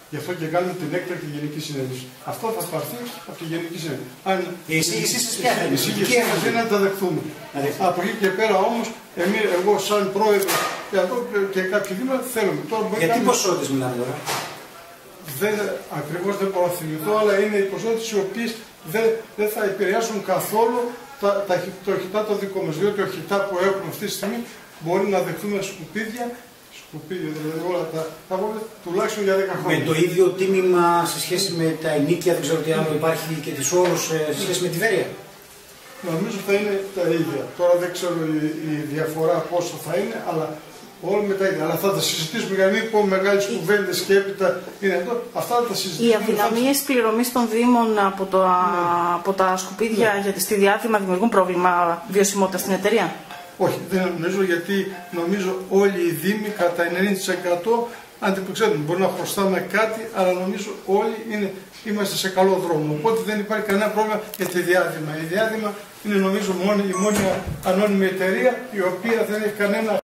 Γι' αυτό και κάνουμε την έκτακτη γενική συνέλευση. Αυτό θα πάρθει από τη γενική συνέλευση. Αν η εισήγησή σας ποια θα είναι να τα δεχθούμε. Από εκεί και πέρα όμως, εγώ σαν πρόεδρο και κάποιοι δήμαρχοι θέλουμε. Για τι ποσότητες μιλάμε τώρα? Ακριβώς δεν μπορώ να θυμηθώ, αλλά είναι οι ποσότητες οι οποίες δεν θα επηρεάσουν καθόλου το οχητά το δικό μας. Διότι ο οχητά που έχουμε αυτή τη στιγμή μπορεί να δεχτούμε σκουπίδια, δηλαδή όλα τα βόλια, τουλάχιστον για 10 χρόνια. Με το ίδιο τίμημα σε σχέση με τα ενίκια, δεν ξέρω τι άλλο υπάρχει και τις όρους σε σχέση με τη Βέρεια? Νομίζω θα είναι τα ίδια. Τώρα δεν ξέρω η διαφορά πόσο θα είναι, αλλά όλοι με τα ίδια. Αλλά θα τα συζητήσουμε για να μην πω μεγάλες κουβέντες και έπειτα είναι εδώ. Αυτά θα τα συζητήσουμε. Οι αδυναμίες πληρωμής των Δήμων από τα σκουπίδια στη διάδημα δημιουργούν πρόβλημα βιωσιμότητας στην εταιρεία? Όχι, δεν νομίζω, γιατί νομίζω όλοι οι Δήμοι κατά 90% αντιπεξέτουν. Μπορεί να χρωστάμε κάτι, αλλά νομίζω όλοι είμαστε σε καλό δρόμο. Οπότε δεν υπάρχει κανένα πρόβλημα για τη διάδημα. Η διάδημα είναι νομίζω η μόνη ανώνυμη εταιρεία η οποία δεν έχει κανένα